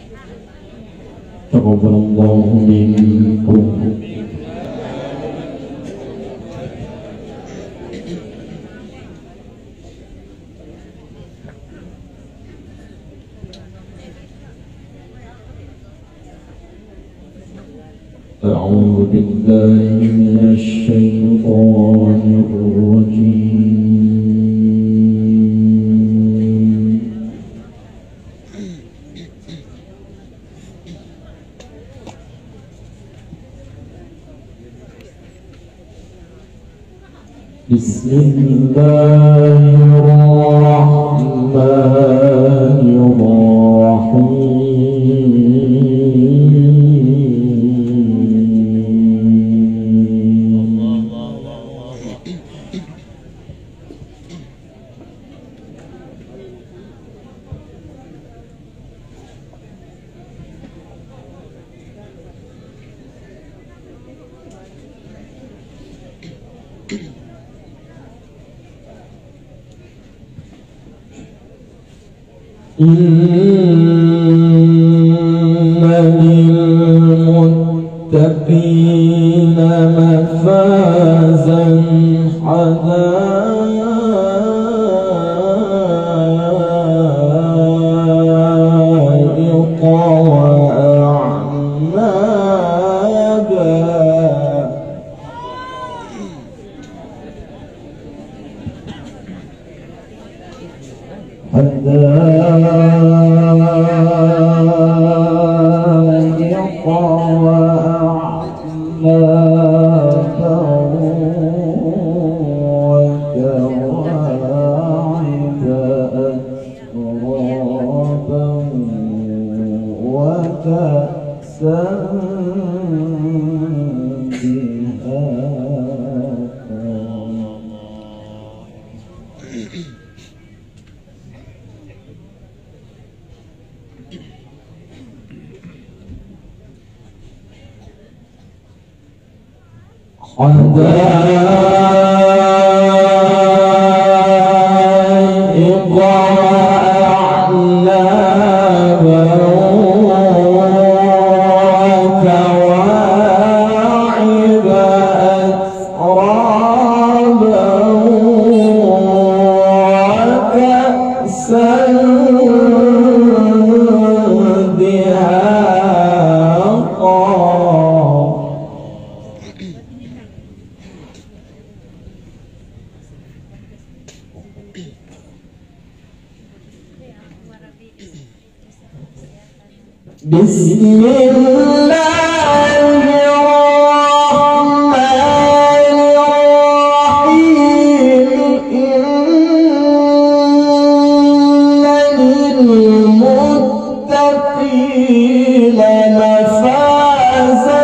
تقبل الله منكم. أعوذ بالله من الشيطان الرجيم. بسم الله الرحمن إن للمتقين مفازا حدائق بسم الله الرحمن الرحيم. إن للمتقين مفازا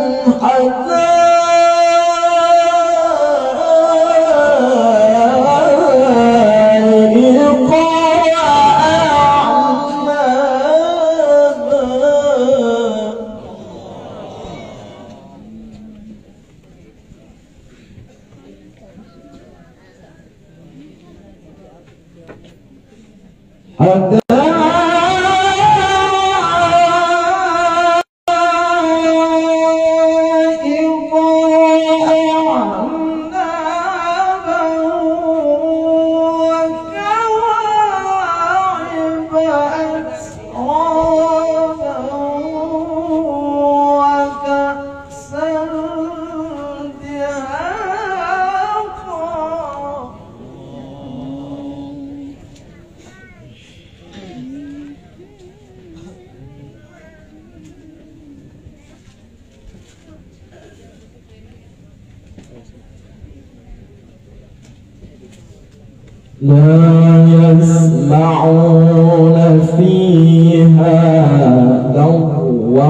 لا يسمعون فيها لغوا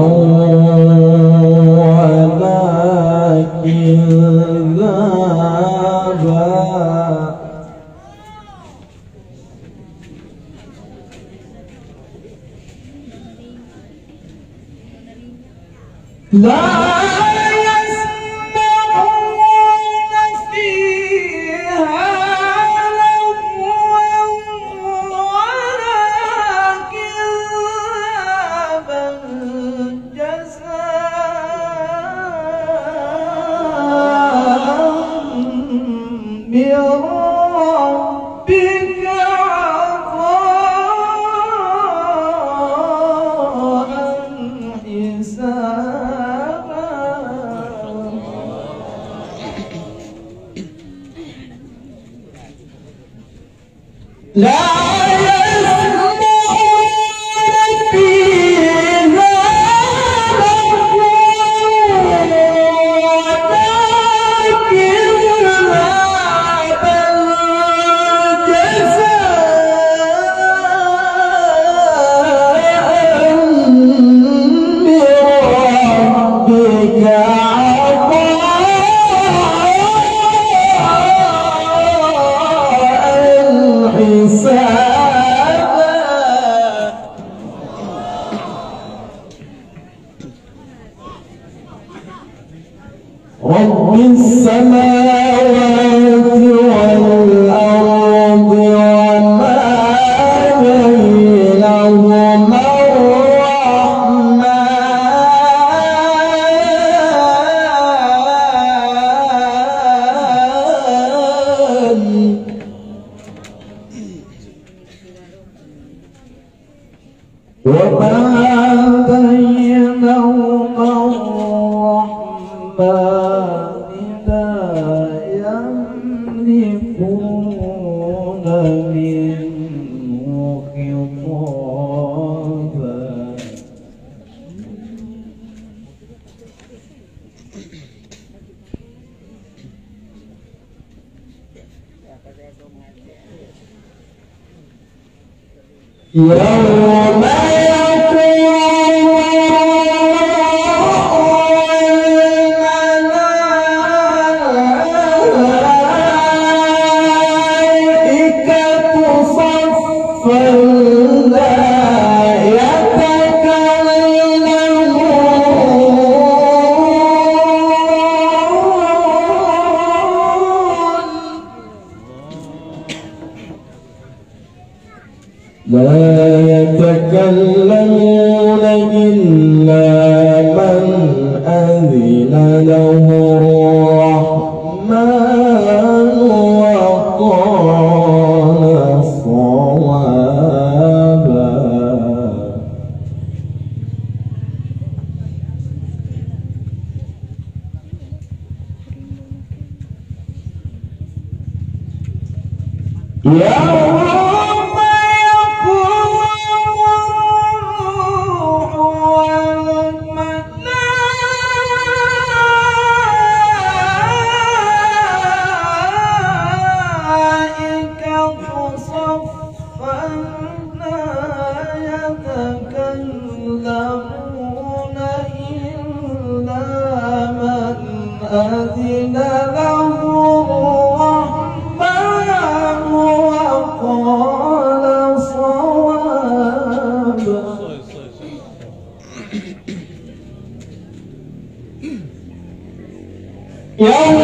ولا كذابا لا يسمعون فيها رب السماوات والأرض وما بينهما يوم لا يتكلمون إلا من أذن له الرحمن وقال صوابا. أذن له الرحمن وقال صوابا. يوم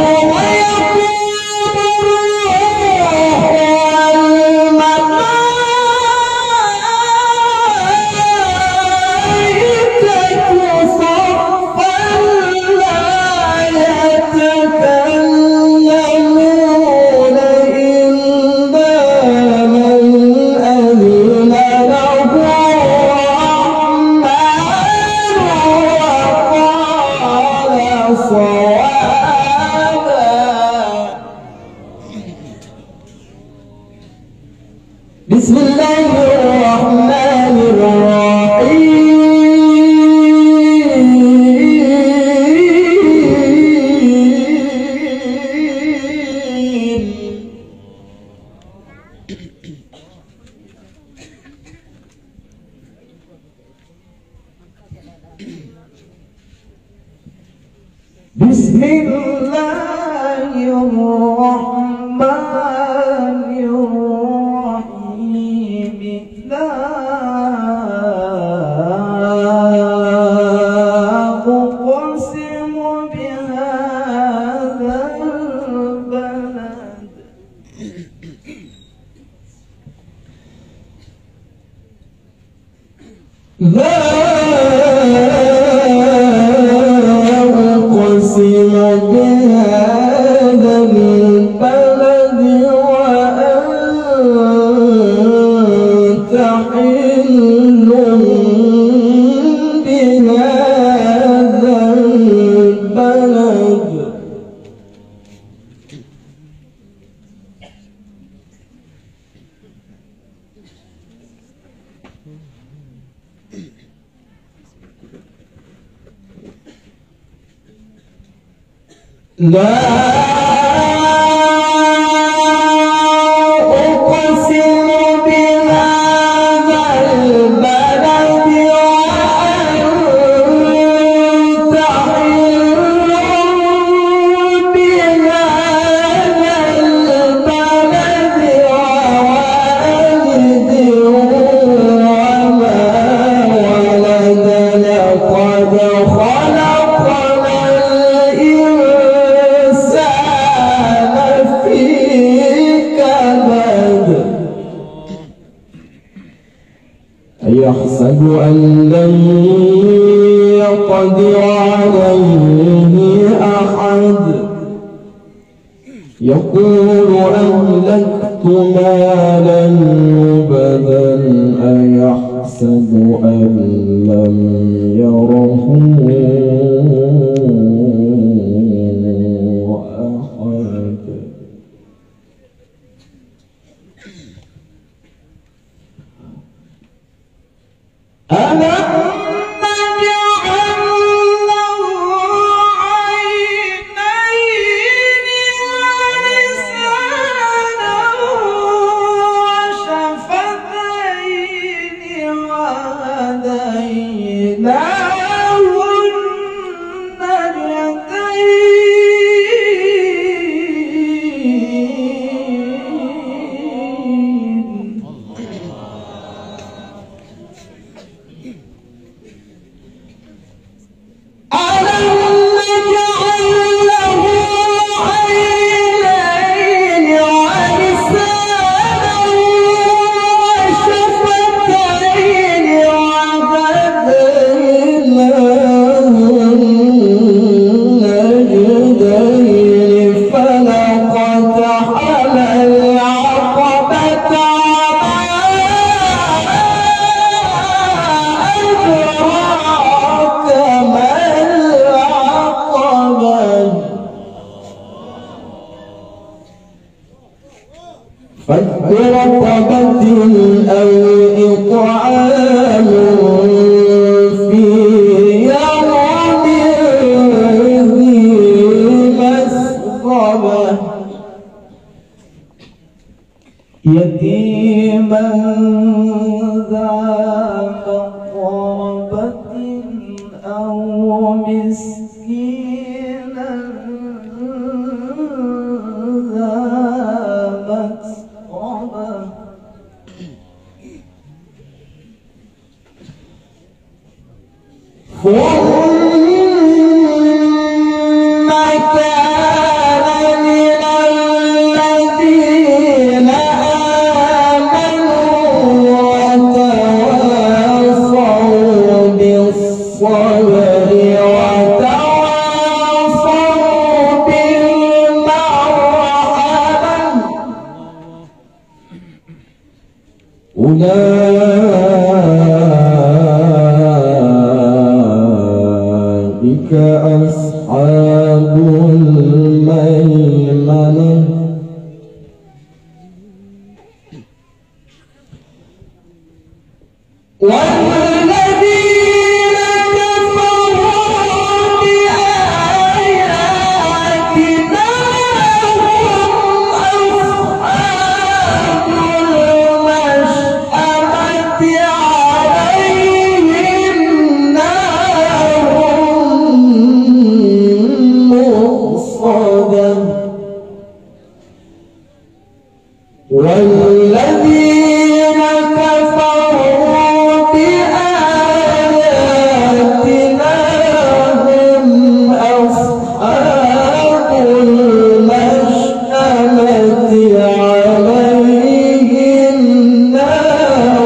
بسم الله الرحمن الرحيم. بسم الله الرحمن الرحيم. لا أقسم بهذا البلد لا أقسم بهذا البلد وأنت حل بهذا البلد. لا أقسم بهذا البلد وأنت حل بهذا البلد ووالد وما ولد. لقد خلقنا الإنسان أيحسب أن لن يقدر عليه أحد يقول أهلكت مالا لبدا أيحسب أن لم يره أحد ألم نجعل له عينين ولسانا وشفتين وهديناه فك رقبة أو إطعام في يوم ذي مسغبة يتيما ذا مقربة أو مسكينا ذا ثم كان من الذين آمنوا وتواصوا بالصبر وتواصوا بالمرحمة أولئك أصحاب الميمنة والذين كفروا بآياتنا هم أصحاب المشأمة عليهم نار مؤصدة والذين كفروا بآياتنا هم أصحاب المشأمة عليهم نار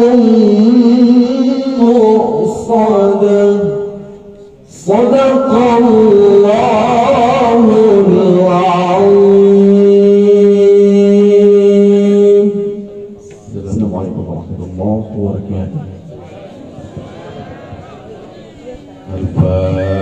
مؤصدة صدق الله العظيم. السلام عليكم ورحمة الله وبركاته.